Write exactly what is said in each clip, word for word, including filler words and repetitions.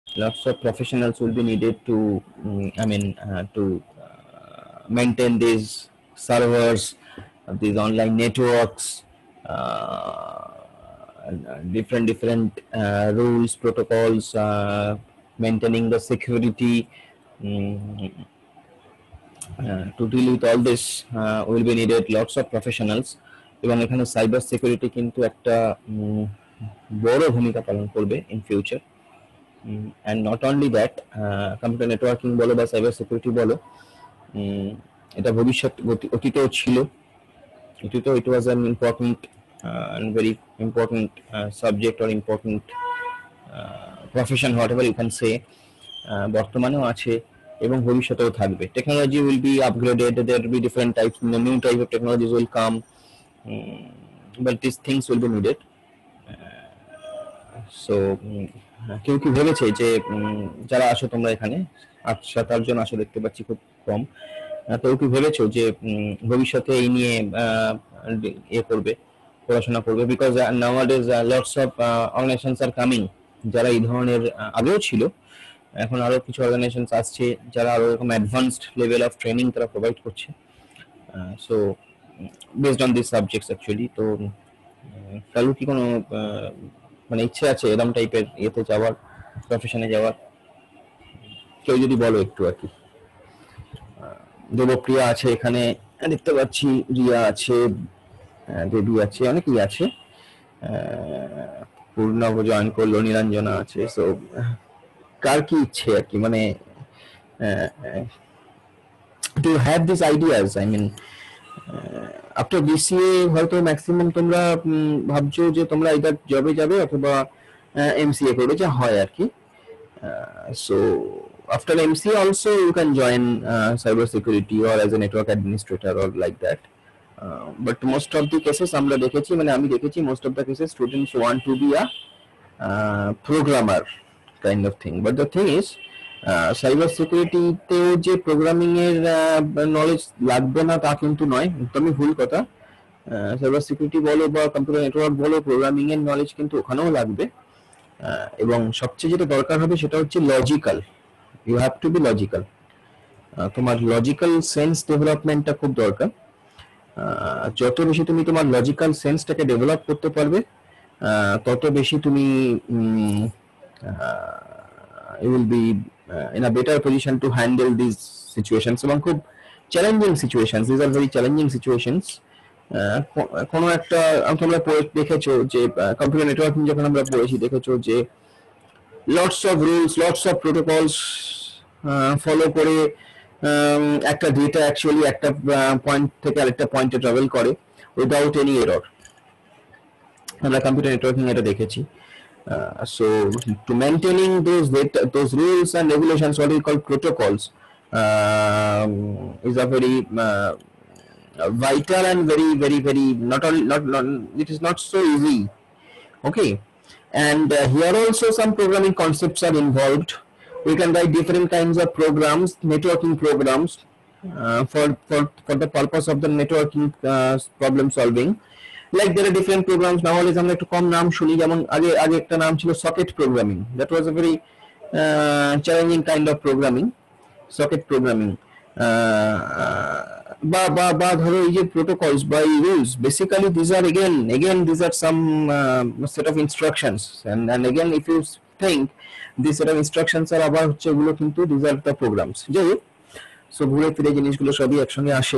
lots of professionals will be needed to um, I mean uh, to uh, maintain these servers, uh, these online networks, uh, and, uh, different different uh, rules, protocols, uh, maintaining the security. um, uh, to deal with all this uh, will be needed lots of professionals, এবং এখানে cyber security কিন্তু একটা উম, বড় ভূমিকা পালন করবে in future. And not only that, computer networking বলো বা সাইবার সিকিউরিটি বলো, এটা ভবিষ্যৎ অতীতেও ছিল, অতীতেও it was an important and very important uh, subject or important uh, profession, whatever you can say, বর্তমানেও আছে এবং ভবিষ্যতেও থাকবে। Technology will be upgraded, there will be different types, new type of technologies will come, but this things will be needed. So কেউ কি ভেবেছে যে যারা আসো তোমরা এখানে আট সাত আটজন আসো দেখতে পাচ্ছি, খুব কম, কেউ কি ভেবেছো যে ভবিষ্যতে এই নিয়ে ইয়ে করবে, পড়াশোনা করবে? Because nowadays lots of organisations are coming, যারা এই ধরনের আগেও ছিল, এখন আরো কিছু অর্গানাইজেশন আসছে যারা আরো এরকম অ্যাডভান্সড লেভেল অফ ট্রেনিং তারা প্রোভাইড করছে। So based on this subjects actually. তো কারো কি কোনো মানে ইচ্ছে আছে এরকম টাইপের ইয়েতে যাওয়ার, প্রফেশনে যাওয়ার? কেউ যদি বলো একটু আর কি। দেবপ্রিয়া আছে এখানে দেখতে পাচ্ছি, রিয়া আছে, দেবী আছে, অনেকেই আছে, পূর্ণব জয়েন করলো, নিরঞ্জনা আছে। সো কার কি ইচ্ছে আর কি, মানে to have this ideas. I mean after BCA হয়তো ম্যাক্সিমাম তোমরা ভাবছো যে তোমরা এটার জবে যাবে অথবা এমসিএ করবে, যা হয় আর কি। So after M C A also you can join uh, cyber security or as a network administrator or like that. Uh, but most of the cases আমরা দেখেছি, মানে আমি দেখেছি most of the cases students want to be a uh, programmer kind of thing. But the thing is uh, cyber security তেও যে programming এর knowledge লাগবে না তা কিন্তু নয়, একদমই ভুল কথা। সাইবার সিকিউরিটি বলো বা কম্পিউটার নেটওয়ার্ক বলো, প্রোগ্রামিং এর নলেজ কিন্তু ওখানেও লাগবে, এবং সবচেয়ে যেটা দরকার হবে সেটা হচ্ছে logical. You have to be logical. তোমার লজিক্যাল সেন্স ডেভেলপমেন্টটা খুব দরকার। যত বেশি তুমি তোমার লজিক্যাল সেন্সটাকে ডেভেলপ করতে পারবে, তত বেশি তুমি you will be in a better position to handle these situations, এবং খুব challenging situations, these are very challenging situations. কোনো একটা তোমরা দেখেছো যে কম্পিউটার নেটওয়ার্কিং যখন আমরা পড়েছি, দেখেছো যে lots of rules, lots of protocols follow করে একটা ডেটা অ্যাকচুয়ালি একটা পয়েন্ট থেকে আরেকটা পয়েন্টে ট্রাভেল করে উইদাউট এনি এরর। আমরা কম্পিউটার নেটওয়ার্কিং এটা দেখেছি। So to maintaining those those rules and regulations, what we call protocols, is a very vital and very very very not only not, not it is not so easy. Okay. And uh, here also some programming concepts are involved. We can write different kinds of programs, networking programs, uh, for, for for the purpose of the networking uh, problem solving. Like there are different programs nowadays. আমরা একটু কম নাম শুনি, যেমন আগে আগে একটা নাম ছিল socket programming. That was a very uh, challenging kind of programming, socket programming. বা বা বা ধরো এই যে প্রোটোকলস বা rules, basically this are again again this are some set of instructions, and and again if you think this set of instructions are আবার হচ্ছে এগুলো কিন্তু দিস আর দ্য প্রোগ্রামস। যাই হোক, সো ঘুরে ফিরে জিনিসগুলো সবই একসঙ্গে আসে।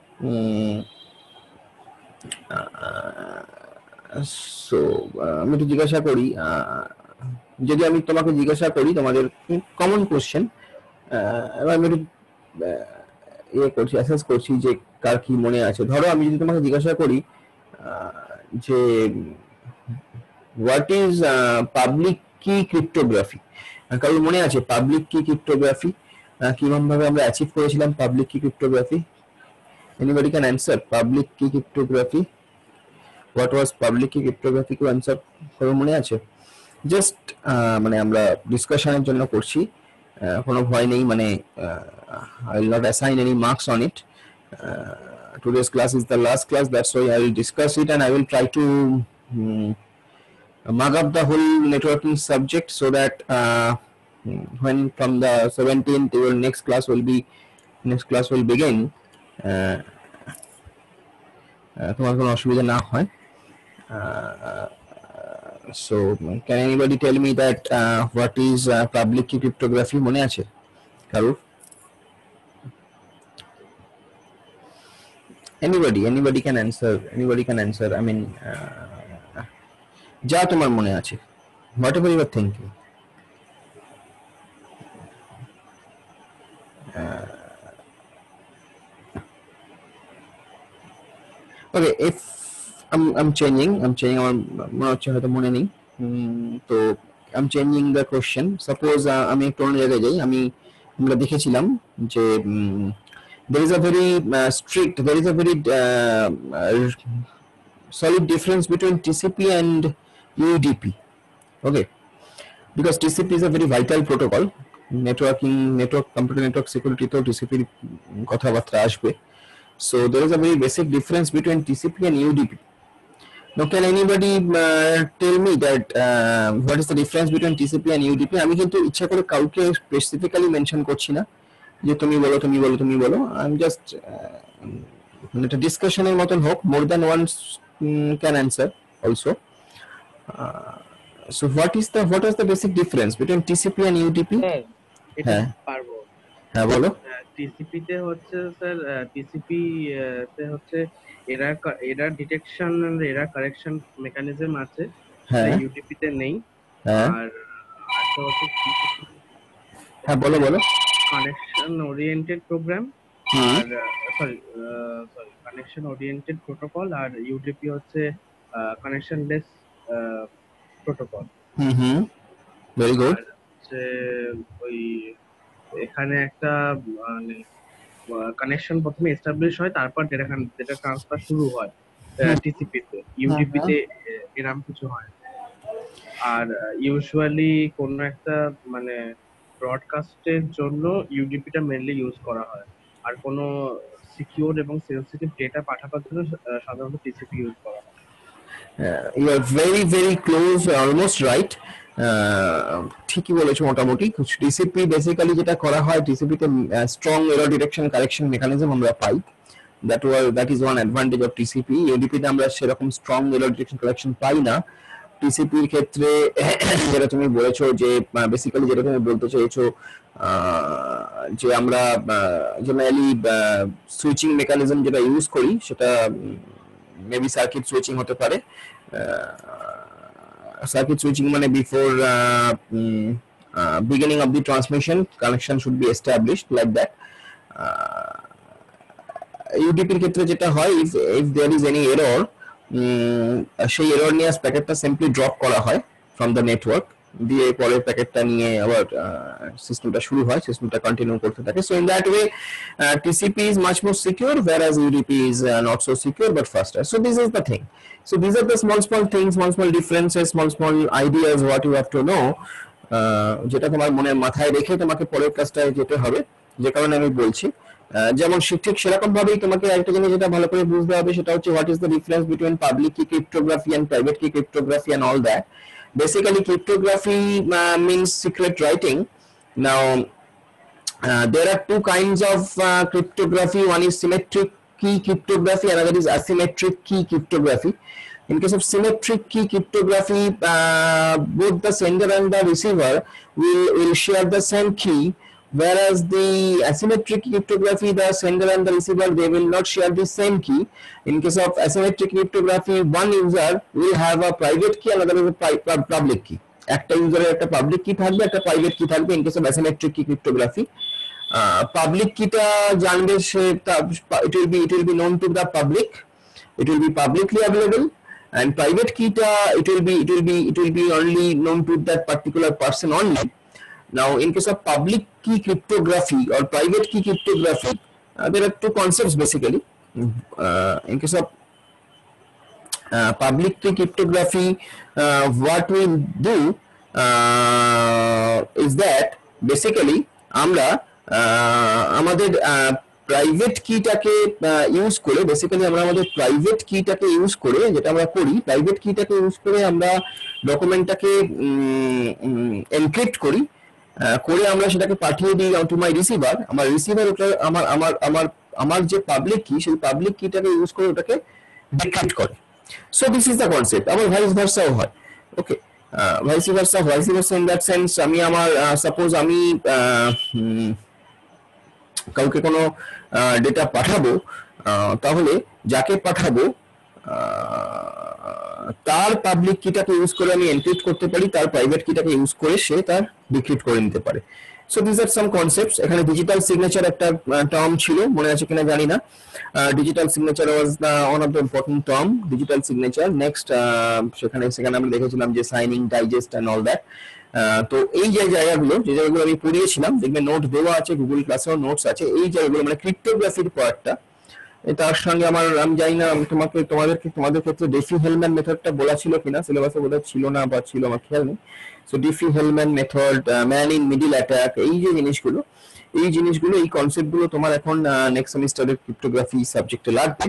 সো আমি একটু জিজ্ঞাসা করি, যদি আমি তোমাকে জিজ্ঞাসা করি তোমাদের কমন কোশ্চেন, এবার আমি একটু ইয়ে করছি, অ্যাসেস করছি যে কার কি মনে আছে। ধরো আমি যদি তোমাকে জিজ্ঞাসা করি যে what is public key cryptography, কারোর মনে আছে পাবলিক কি ক্রিপ্টোগ্রাফি, কিরকম ভাবে আমরা অ্যাচিভ করেছিলাম public key cryptography? Anybody can answer public key cryptography? What was public key cryptography? কেউ অ্যান্সার কারোর মনে আছে? জাস্ট মানে আমরা ডিসকাশনের জন্য করছি, কোনো ভয় নেই, মানে I will not assign any marks on it. Uh, today's class is the last class, that's why I will discuss it and I will try to um, mug up the whole networking subject so that uh, when from the seventeenth your next class will be next class will begin, uh, uh, তোমার কোনো অসুবিধা না হয়। uh, so can anybody tell me that uh, what is uh, public key cryptography মনে আছে কারুর? anybody anybody can answer anybody can answer I mean uh, যা তোমার মনে আছে, whatever you are thinking. uh, okay, if I'm I'm changing I'm changing আমার মনে হচ্ছে হয়তো মনে নেই, তো I'm changing the question. Suppose uh, আমি একটু অন্য জায়গায় যাই। আমি আমরা দেখেছিলাম যে um, there is a very uh, strict there is a very uh, uh, solid difference between T C P and U D P. Okay, because T C P is a very vital protocol. Networking network computer network security to T C P কথাবার্তা আসবে. So there is a very basic difference between T C P and U D P. Now can anybody uh, tell me that uh, what is the difference between T C P and U D P? আমি কিন্তু ইচ্ছা করে কাউকে specifically mention করছি না যে তুমি বলো তুমি বলো তুমি বলো। আই এম জাস্ট মানে একটা ডিসকাশনের মতন হোক, more than one can answer also. So what is the what is the basic difference between T C P and U D P? হ্যাঁ পারবো। হ্যাঁ বলো। T C P তে হচ্ছে স্যার T C P তে হচ্ছে error error detection and error correction mechanism আছে, U D P তে নেই। আর একটা হচ্ছে হ্যাঁ বলো বলো কানেকশন ওরিয়েন্টেড প্রোগ্রাম আর sorry sorry connection oriented protocol, আর U D P হচ্ছে connection less protocol. Hmm hmm very good. যে ওই এখানে একটা মানে কানেকশন প্রথমে এস্টাবলিশ হয়, তারপর ডেটা ডেটা ট্রান্সফার শুরু হয় T C P তে। U D P তে এরকম কিছু হয়। আর ইউজুয়ালি কোন একটা মানে ব্রডকাস্টের জন্য U D P টা মেইনলি ইউজ করা হয়, আর কোন সিকিউর এবং সেনসিটিভ ডেটা পাঠাবার জন্য সাধারণত T C P ইউজ করা হয়। You are very very close, almost right. ঠিকই বলেছো মোটামুটি। T C P বেসিক্যালি যেটা করা হয়, T C P তে strong error detection correction mechanism আমরা পাই। That were that is one advantage of T C P। U D P তে আমরা সেরকম স্ট্রং এরর ডিটেকশন কারেকশন পাই না। T C P এর ক্ষেত্রে যেটা তুমি বলেছো যে বেসিক্যালি যেটা তুমি বলতে চাইছো যে আমরা জেনারেলি সুইচিং মেকানিজম যেটা ইউজ করি সেটা মেবি সার্কিট সুইচিং হতে পারে। সার্কিট সুইচিং মানে before beginning of the transmission connection should be established like that. U D P এর ক্ষেত্রে যেটা হয়, if if there is any error, সেই এরর নিয়ে প্যাকেটটা সিম্পলি ড্রপ করা হয় ফ্রম দ্য নেটওয়ার্ক, দিয়ে পরের প্যাকেটটা নিয়ে আবার সিস্টেমটা শুরু হয়, সিস্টেমটা কন্টিনিউ করতে থাকে। So in that way T C P is much more secure, whereas U D P is uh, not so secure but faster. So this is the thing. So these are the small small things, small small differences, small small ideas what you have to know, যেটা তোমার মনের মাথায় রেখে তোমাকে পরের কাজটায় যেতে হবে, যে কারণে আমি বলছি। যেমন ঠিক সেরকম ভাবেই তোমাকে একটা জিনিস যেটা ভালো করে বুঝতে হবে সেটা হচ্ছে what is the difference between public key cryptography and private key cryptography and all that. Basically cryptography uh, means secret writing. Now uh, there are two kinds of uh, cryptography. One is symmetric key cryptography, another is asymmetric key cryptography. In case of symmetric key cryptography, uh, both the sender and the receiver will will share the same key, whereas the asymmetric cryptography, the sender and the receiver, they will not share the same key. In case of asymmetric cryptography, one user will have a private key, another is a public key. একটা ইউজারের একটা public কি থাকবে, একটা private key থাকবে। In case of asymmetric key cryptography, public কিটা জানবে সে, it will be it will be known to the public, it will be publicly available, and private keyটা it will be it will be it will be only known to that particular person only. Now in case of public key cryptography or private key cryptography, uh, there are two concepts basically. Uh, in case of uh, public key cryptography, uh, what we do uh, is that basically আমরা আমাদের private কিটাকে use করে, basically আমরা আমাদের private কিটাকে use করে যেটা আমরা করি, প্রাইভেট কিটাকে ইউজ করে আমরা ডকুমেন্টটাকে এনক্রিপ্ট করি করে আমরা সেটাকে পাঠিয়ে দিই টু মাই রিসিভার, আমার রিসিভার ওটা আমার আমার আমার আমার যে পাবলিক কি সেই পাবলিক কিটাকে ইউজ করে ওটাকে ডিক্রিপ্ট করে। So this is the concept. আবার ভাইস ভার্সাও হয়। Okay, vice versa vice versa in that sense আমি আমার সাপোজ আমি কাউকে কোনো ডেটা পাঠাবো, তাহলে যাকে পাঠাবো তার পাবলিক কিটাকে ইউজ করে আমি এনক্রিপ্ট করতে পারি, তার প্রাইভেট কিটাকে ইউজ করে সে তার ডিক্রিপ্ট করে নিতে পারে। So this are some concepts. এখানে ডিজিটাল সিগনেচার একটা টার্ম ছিল, মনে আছে কিনা জানি না। Digital signature was the one of the important term, digital signature. Next সেখানে সেখানে আমরা দেখেছিলাম যে signing, digest and all that. তো এই যে জায়গাগুলো যে জায়গাগুলো আমি পড়িয়েছিলাম, দেখবে নোট দেওয়া আছে, গুগল ক্লাসেও নোটস আছে। এই জায়গাগুলো মানে ক্রিপ্টোগ্রাফির পার্টটা, তার সঙ্গে আমার আমি জানি না তোমাকে তোমাদেরকে তোমাদের ক্ষেত্রে ডিফি হেলম্যান মেথডটা বলা ছিল কিনা, সিলেবাসে বোধহয় ছিল না বা ছিল আমার খেয়াল নেই। So Diffie Hellman method, man in middle attack, এই যে জিনিসগুলো এই জিনিসগুলো এই কনসেপ্টগুলো তোমার এখন নেক্সট সেমিস্টারের ক্রিপ্টোগ্রাফি সাবজেক্টে লাগবে।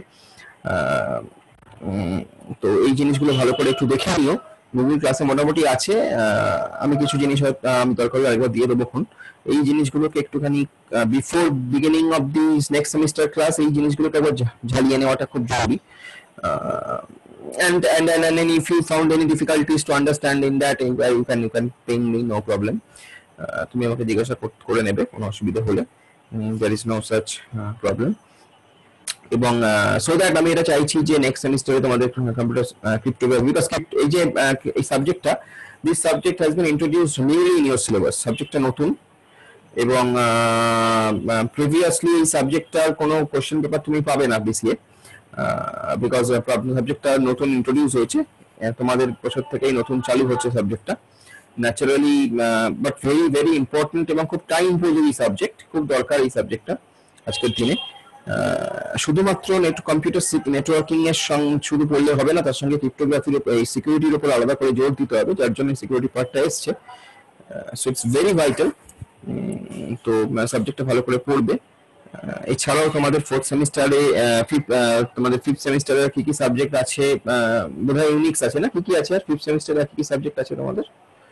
তো এই জিনিসগুলো ভালো করে একটু দেখে নিও, গুগল ক্লাসে মোটামুটি আছে। আমি কিছু জিনিস আমি দরকার হলে আরেকবার দিয়ে দেবো। এই জিনিসগুলোকে একটুখানি before beginning of the next semester class এই জিনিসগুলোকে একবার ঝালিয়ে নেওয়াটা খুব জরুরি। and and and and if you found any difficulties to understand in that, you can you can ping me, no problem. তুমি আমাকে জিজ্ঞাসা করে নেবে কোনো অসুবিধা হলে, there is no such problem. এবং সো দ্যাট আমি এটা চাইছি যে নেক্সট সেমিস্টারে তোমাদের কম্পিউটার ক্রিপ্টোগ্রাফি, বিকজ এই যে এই সাবজেক্টটা, this subject has been introduced newly in your syllabus. সাবজেক্টটা নতুন এবং প্রিভিয়াসলি এই সাবজেক্টটার কোনো কোশ্চেন পেপার তুমি পাবে না বিসিএ, বিকজ সাবজেক্টটা নতুন ইন্ট্রোডিউস হয়েছে, তোমাদের বছর থেকেই নতুন চালু হচ্ছে সাবজেক্টটা naturally, but very very important এবং খুব টাইম উপযোগী সাবজেক্ট, খুব দরকার এই সাবজেক্টটা আজকের দিনে। শুধুমাত্র নেট কম্পিউটার নেটওয়ার্কিং এর সঙ্গে শুরু করলে হবে না, তার সঙ্গে ক্রিপ্টোগ্রাফির এই সিকিউরিটির উপর আলাদা করে জোর দিতে হবে, যার জন্য সিকিউরিটি পার্টটা এসছে। So it's very vital. তো সাবজেক্টটা ভালো করে পড়বে। এছাড়াও তোমাদের ফোর্থ সেমিস্টারে তোমাদের ফিফথ সেমিস্টারে কি কি সাবজেক্ট আছে, বোধহয় ইউনিক্স আছে না, কি কি আছে আর ফিফথ সেমিস্টারে কি কি সাবজেক্ট আছে তোমাদের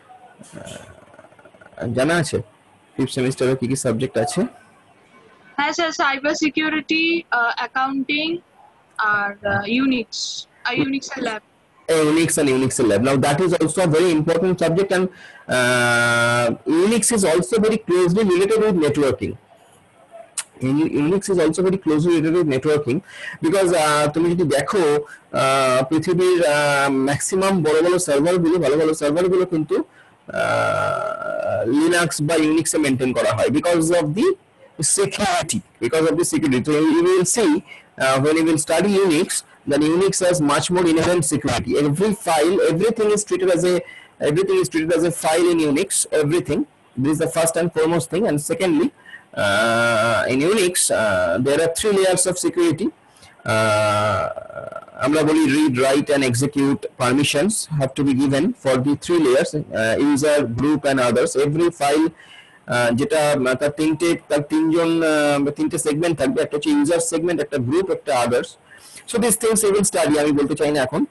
জানা আছে? ফিফথ সেমিস্টারে কি কি সাবজেক্ট আছে? হ্যাঁ স্যার, সাইবার সিকিউরিটি, অ্যাকাউন্টিং আর ইউনিক্স, আর ইউনিক্স এর ল্যাব। Unix and Unix lab. Now that is also a very important subject, and uh, Unix is also very closely related with networking. Unix is also very closely related with networking because তুমি যদি দেখো পৃথিবীর maximum বড় বড় server গুলো, ভালো ভালো server গুলো কিন্তু লিনাক্স বা ইউনিক্সে মেনটেন করা হয় because of the security, because of the security. So you will see uh, when you will study Unix, then Unix has much more inherent security. Every file, everything is treated as a everything is treated as a file in Unix. Everything. This is the first and foremost thing. And secondly, uh, in Unix uh, there are three layers of security. আমরা বলি read, write and execute permissions have to be given for the three layers, uh, user, group and others. Every file যেটা তার তিনটে তার তিনজন তিনটে segment থাকবে, একটা হচ্ছে ইউজার সেগমেন্ট, একটা গ্রুপ, একটা others. So this things you will study, আমি বলতে চাই না এখন,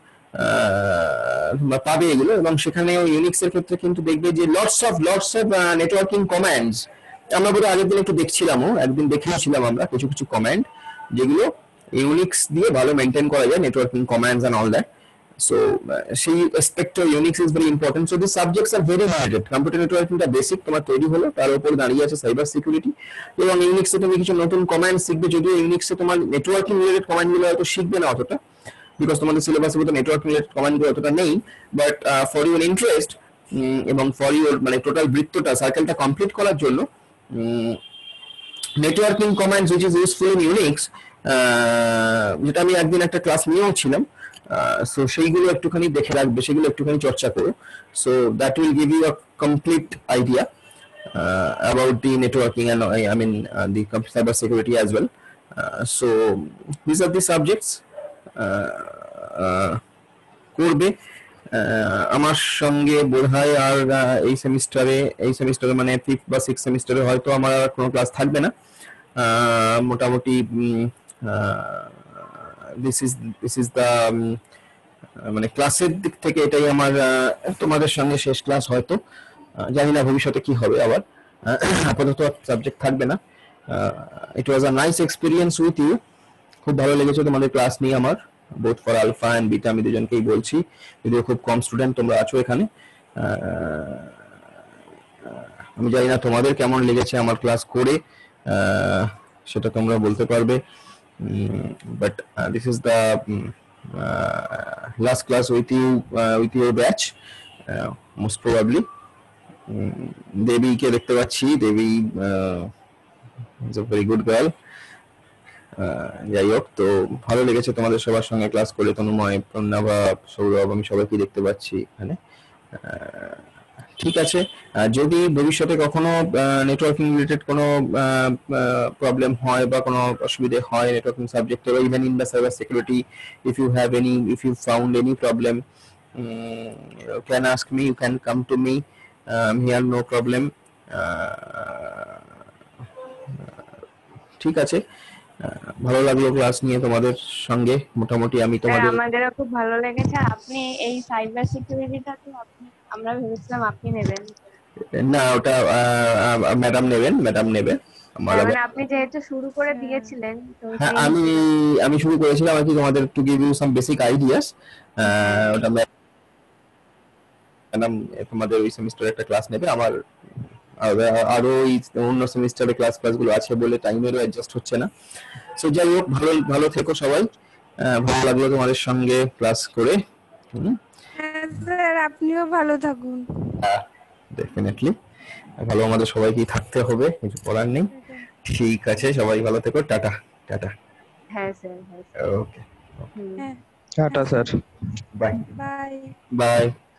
পাবে এগুলো। এবং সেখানেও ইউনিক্স এর ক্ষেত্রে কিন্তু দেখবে যে lots of lots of networking commands, আমরা বোধ আগের দিন একটু দেখছিলামও, একদিন দেখেছিলাম আমরা কিছু কিছু কমান্ড যেগুলো ইউনিক্স দিয়ে ভালো মেনটেন করা যায়, networking commands and all that. So সেই aspect of Unix is very important. So these subjects are very related. Computer networking টা বেসিক তোমার তৈরি হলো, তার উপর দাঁড়িয়ে আছে সাইবার সিকিউরিটি। এবং ইউনিক্সে তুমি কিছু নতুন কমান্ড শিখবে, যদিও ইউনিক্সে তোমার নেটওয়ার্কিং রিলেটেড কমান্ডগুলো হয়তো শিখবে না অতটা, বিকজ তোমাদের সিলেবাসে মতো নেটওয়ার্কিং রিলেটেড কমান্ডগুলো অতটা নেই। বাট ফর ইউর ইন্টারেস্ট এবং ফর ইউর মানে টোটাল বৃত্তটা সার্কেলটা কমপ্লিট করার জন্য networking commands which is useful in Unix, যেটা আমি একদিন একটা ক্লাস নিয়েও ছিলাম, সো সেইগুলো একটুখানি দেখে রাখবে, সেগুলো একটুখানি চর্চা করো। So that will give you a complete idea about the networking and I mean the cyber security as well. So this are the subjects করবে আমার সঙ্গে বোধহয়। আর এই সেমিস্টারে এই সেমিস্টারে মানে ফিফথ বা সিক্স সেমিস্টারে হয়তো আমার আর কোনো ক্লাস থাকবে না, মোটামুটি this is this is the মানে ক্লাসের দিক থেকে এটাই আমার তোমাদের সঙ্গে শেষ ক্লাস হয়তো। জানি না ভবিষ্যতে কি হবে আবার, আপাতত সাবজেক্ট থাকবে না। It was a nice experience with you, খুব ভালো লেগেছে তোমাদের ক্লাস নিয়ে আমার, both for alpha and beta, আমি দুজনকেই বলছি, যদিও খুব কম স্টুডেন্ট তোমরা আছো এখানে। আমি জানি না তোমাদের কেমন লেগেছে আমার ক্লাস করে, সেটা তোমরা বলতে পারবে, but this is the last class with you with your batch most probably. দেবীকে দেখতে পাচ্ছি, Debi is a very good girl. যাই হোক, তো ভালো লেগেছে তোমাদের সবার সঙ্গে ক্লাস করে, তনুময়, প্রণাভা, সৌরভ, আমি সবাইকে দেখতে পাচ্ছি এখানে। ঠিক আছে, যদি ভবিষ্যতে কখনো নেটওয়ার্কিং রিলেটেড কোনো প্রবলেম হয় বা কোনো অসুবিধে হয় নেটওয়ার্কিং সাবজেক্টে, বা even in the cyber security, if you have any if you found any problem, you can ask me, you can come to me, um, here no problem. ঠিক আছে, ভালো লাগলো ক্লাস নিয়ে তোমাদের সঙ্গে, মোটামুটি আমি তোমাদের, আমাদেরও খুব ভালো লেগেছে। আপনি এই সাইবার সিকিউরিটিটা তো আপনি, আমরা ভেবেছিলাম আপনি নেবেন। না, ওটা ম্যাডাম নেবেন, ম্যাডাম নেবেন। মানে আপনি যেহেতু শুরু করে দিয়েছিলেন, তো হ্যাঁ, আমি আমি শুরু করেছিলাম আর কি, তোমাদের to give you some basic ideas. ওটা ম্যাডাম তোমাদের ওই সেমিস্টারে একটা ক্লাস নেবে, আমার আরো অন্য সেমিস্টারে ক্লাস ক্লাসগুলো আছে বলে টাইমেরও অ্যাডজাস্ট হচ্ছে না। সো যাই হোক, ভালো ভালো থেকো সবাই, ভালো লাগলো তোমাদের সঙ্গে ক্লাস করে। হ্যাঁ স্যার, আপনিও ভালো থাকুন। ডেফিনেটলি ভালো, আমাদের সবাইকেই থাকতে হবে, কিছু করার নেই। ঠিক আছে, সবাই ভালো থেকো, টাটা টাটা। হ্যাঁ স্যার, হ্যাঁ ওকে, হ্যাঁ, টাটা স্যার, বাই বাই। বাই।